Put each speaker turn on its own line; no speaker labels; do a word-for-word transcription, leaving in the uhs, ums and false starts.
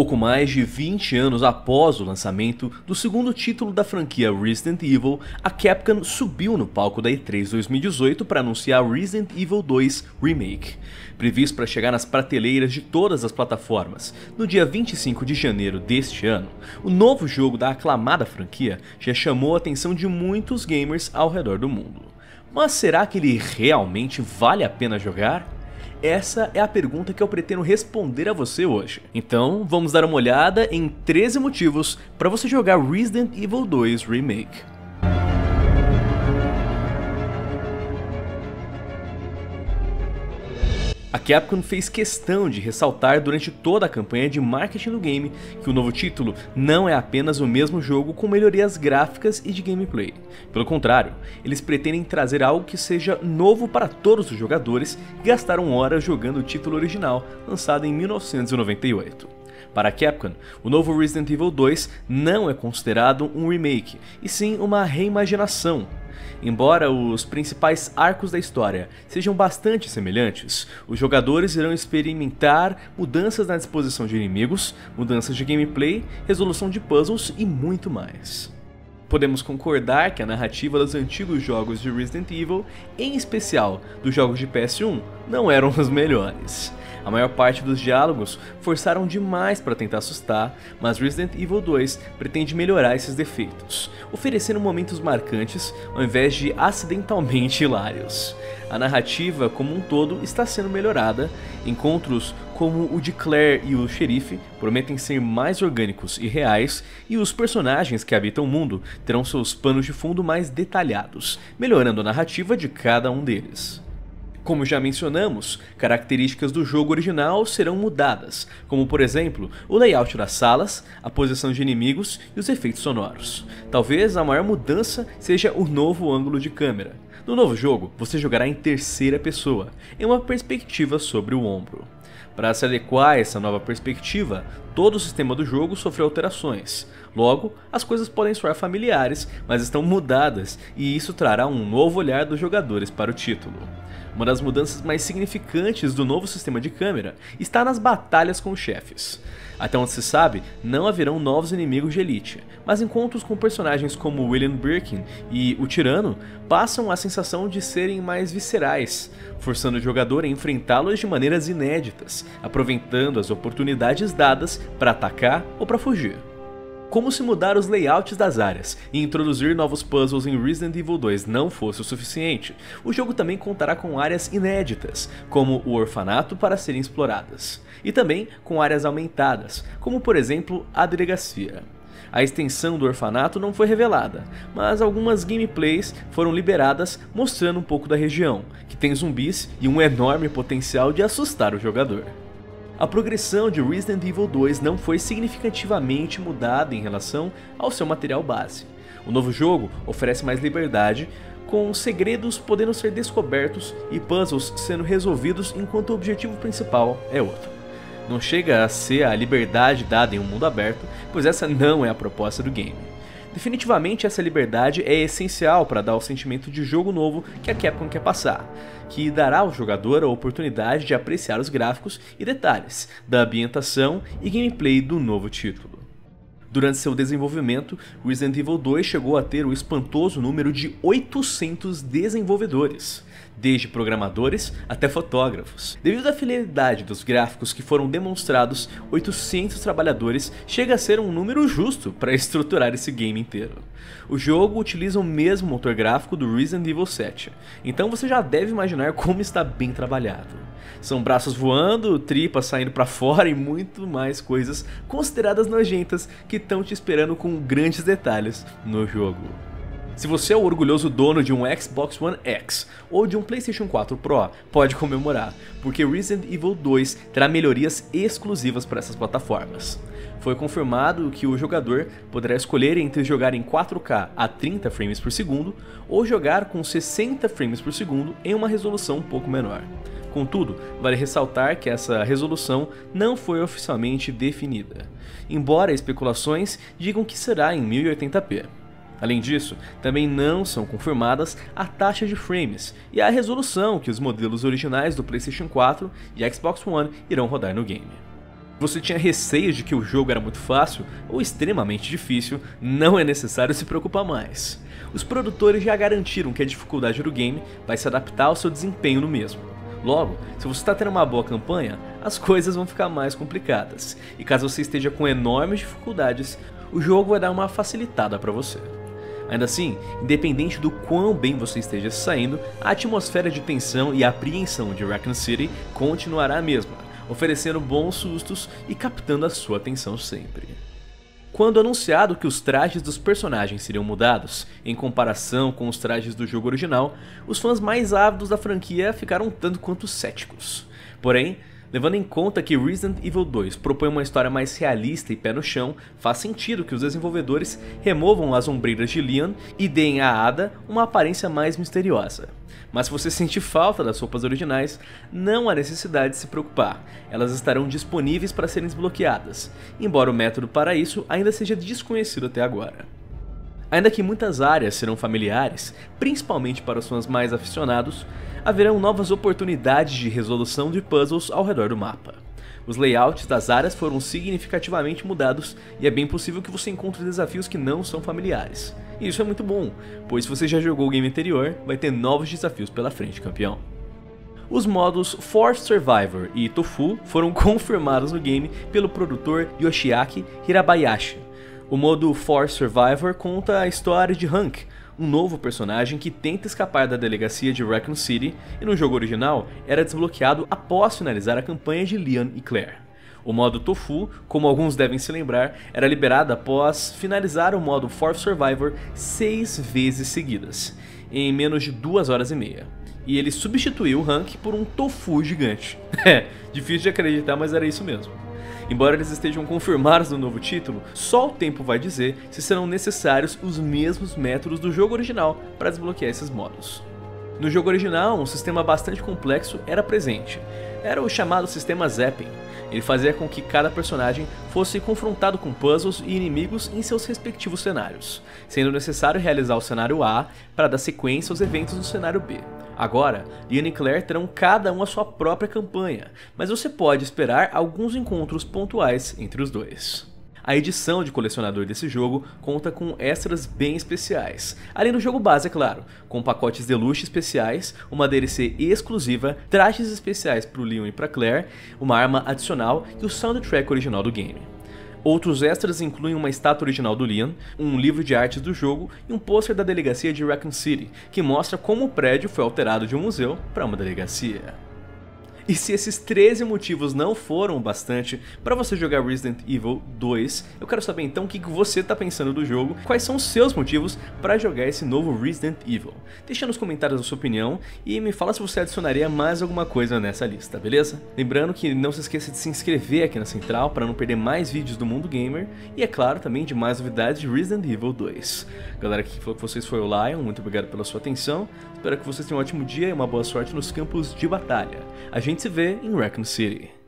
Pouco mais de vinte anos após o lançamento do segundo título da franquia Resident Evil, a Capcom subiu no palco da E três dois mil e dezoito para anunciar Resident Evil dois Remake, previsto para chegar nas prateleiras de todas as plataformas no dia vinte e cinco de janeiro deste ano. O novo jogo da aclamada franquia já chamou a atenção de muitos gamers ao redor do mundo. Mas será que ele realmente vale a pena jogar? Essa é a pergunta que eu pretendo responder a você hoje. Então, vamos dar uma olhada em treze motivos para você jogar Resident Evil dois Remake. A Capcom fez questão de ressaltar durante toda a campanha de marketing do game que o novo título não é apenas o mesmo jogo com melhorias gráficas e de gameplay. Pelo contrário, eles pretendem trazer algo que seja novo para todos os jogadores que gastaram horas jogando o título original, lançado em mil novecentos e noventa e oito. Para a Capcom, o novo Resident Evil dois não é considerado um remake, e sim uma reimaginação. Embora os principais arcos da história sejam bastante semelhantes, os jogadores irão experimentar mudanças na disposição de inimigos, mudanças de gameplay, resolução de puzzles e muito mais. Podemos concordar que a narrativa dos antigos jogos de Resident Evil, em especial dos jogos de P S um, não eram os melhores. A maior parte dos diálogos forçaram demais para tentar assustar, mas Resident Evil dois pretende melhorar esses defeitos, oferecendo momentos marcantes ao invés de acidentalmente hilários. A narrativa como um todo está sendo melhorada, encontros como o de Claire e o xerife prometem ser mais orgânicos e reais, e os personagens que habitam o mundo terão seus panos de fundo mais detalhados, melhorando a narrativa de cada um deles. Como já mencionamos, características do jogo original serão mudadas, como por exemplo, o layout das salas, a posição de inimigos e os efeitos sonoros. Talvez a maior mudança seja o novo ângulo de câmera. No novo jogo, você jogará em terceira pessoa, em uma perspectiva sobre o ombro. Para se adequar a essa nova perspectiva, todo o sistema do jogo sofreu alterações. Logo, as coisas podem soar familiares, mas estão mudadas, e isso trará um novo olhar dos jogadores para o título. Uma das mudanças mais significantes do novo sistema de câmera está nas batalhas com os chefes. Até onde se sabe, não haverão novos inimigos de elite, mas encontros com personagens como William Birkin e o Tirano passam a sensação de serem mais viscerais, forçando o jogador a enfrentá-los de maneiras inéditas, aproveitando as oportunidades dadas para atacar ou para fugir. Como se mudar os layouts das áreas e introduzir novos puzzles em Resident Evil dois não fosse o suficiente, o jogo também contará com áreas inéditas, como o orfanato para serem exploradas, e também com áreas aumentadas, como por exemplo a delegacia. A extensão do orfanato não foi revelada, mas algumas gameplays foram liberadas mostrando um pouco da região, que tem zumbis e um enorme potencial de assustar o jogador. A progressão de Resident Evil dois não foi significativamente mudada em relação ao seu material base. O novo jogo oferece mais liberdade, com segredos podendo ser descobertos e puzzles sendo resolvidos enquanto o objetivo principal é outro. Não chega a ser a liberdade dada em um mundo aberto, pois essa não é a proposta do game. Definitivamente essa liberdade é essencial para dar o sentimento de jogo novo que a Capcom quer passar, que dará ao jogador a oportunidade de apreciar os gráficos e detalhes da ambientação e gameplay do novo título. Durante seu desenvolvimento, Resident Evil dois chegou a ter o espantoso número de oitocentos desenvolvedores, desde programadores até fotógrafos. Devido à fidelidade dos gráficos que foram demonstrados, oitocentos trabalhadores chega a ser um número justo para estruturar esse game inteiro. O jogo utiliza o mesmo motor gráfico do Resident Evil sete, então você já deve imaginar como está bem trabalhado. São braços voando, tripas saindo para fora e muito mais coisas consideradas nojentas que estão te esperando com grandes detalhes no jogo. Se você é o orgulhoso dono de um Xbox One X ou de um PlayStation quatro Pro, pode comemorar, porque Resident Evil dois terá melhorias exclusivas para essas plataformas. Foi confirmado que o jogador poderá escolher entre jogar em quatro K a trinta frames por segundo ou jogar com sessenta frames por segundo em uma resolução um pouco menor. Contudo, vale ressaltar que essa resolução não foi oficialmente definida, embora especulações digam que será em mil e oitenta p. Além disso, também não são confirmadas a taxa de frames e a resolução que os modelos originais do PlayStation quatro e Xbox One irão rodar no game. Você tinha receio de que o jogo era muito fácil ou extremamente difícil, não é necessário se preocupar mais. Os produtores já garantiram que a dificuldade do game vai se adaptar ao seu desempenho no mesmo. Logo, se você está tendo uma boa campanha, as coisas vão ficar mais complicadas, e caso você esteja com enormes dificuldades, o jogo vai dar uma facilitada para você. Ainda assim, independente do quão bem você esteja saindo, a atmosfera de tensão e apreensão de Raccoon City continuará a mesma, oferecendo bons sustos e captando a sua atenção sempre. Quando anunciado que os trajes dos personagens seriam mudados, em comparação com os trajes do jogo original, os fãs mais ávidos da franquia ficaram um tanto quanto céticos. Porém, levando em conta que Resident Evil dois propõe uma história mais realista e pé no chão, faz sentido que os desenvolvedores removam as ombreiras de Leon e deem a Ada uma aparência mais misteriosa. Mas se você sente falta das roupas originais, não há necessidade de se preocupar, elas estarão disponíveis para serem desbloqueadas, embora o método para isso ainda seja desconhecido até agora. Ainda que muitas áreas serão familiares, principalmente para os fãs mais aficionados, haverão novas oportunidades de resolução de puzzles ao redor do mapa. Os layouts das áreas foram significativamente mudados e é bem possível que você encontre desafios que não são familiares. E isso é muito bom, pois se você já jogou o game anterior, vai ter novos desafios pela frente, campeão. Os modos Force Survivor e Tofu foram confirmados no game pelo produtor Yoshiaki Hirabayashi. O modo Force Survivor conta a história de Hank, um novo personagem que tenta escapar da delegacia de Raccoon City e no jogo original era desbloqueado após finalizar a campanha de Leon e Claire. O modo Tofu, como alguns devem se lembrar, era liberado após finalizar o modo Force Survivor seis vezes seguidas, em menos de duas horas e meia. E ele substituiu o Hank por um tofu gigante. É, difícil de acreditar, mas era isso mesmo. Embora eles estejam confirmados no novo título, só o tempo vai dizer se serão necessários os mesmos métodos do jogo original para desbloquear esses modos. No jogo original, um sistema bastante complexo era presente. Era o chamado sistema Zapping. Ele fazia com que cada personagem fosse confrontado com puzzles e inimigos em seus respectivos cenários, sendo necessário realizar o cenário A para dar sequência aos eventos do cenário B. Agora, Leon e Claire terão cada um a sua própria campanha, mas você pode esperar alguns encontros pontuais entre os dois. A edição de colecionador desse jogo conta com extras bem especiais, além do jogo base, é claro, com pacotes deluxe especiais, uma D L C exclusiva, trajes especiais para o Leon e para Claire, uma arma adicional e o soundtrack original do game. Outros extras incluem uma estátua original do Leon, um livro de artes do jogo e um pôster da delegacia de Raccoon City, que mostra como o prédio foi alterado de um museu para uma delegacia. E se esses treze motivos não foram o bastante para você jogar Resident Evil dois, eu quero saber então o que você está pensando do jogo, quais são os seus motivos para jogar esse novo Resident Evil. Deixa nos comentários a sua opinião e me fala se você adicionaria mais alguma coisa nessa lista, beleza? Lembrando que não se esqueça de se inscrever aqui na Central para não perder mais vídeos do Mundo Gamer e, é claro, também de mais novidades de Resident Evil dois. Galera que falou que vocês foi o Lion, muito obrigado pela sua atenção, espero que vocês tenham um ótimo dia e uma boa sorte nos campos de batalha. A gente se vê em Raccoon City.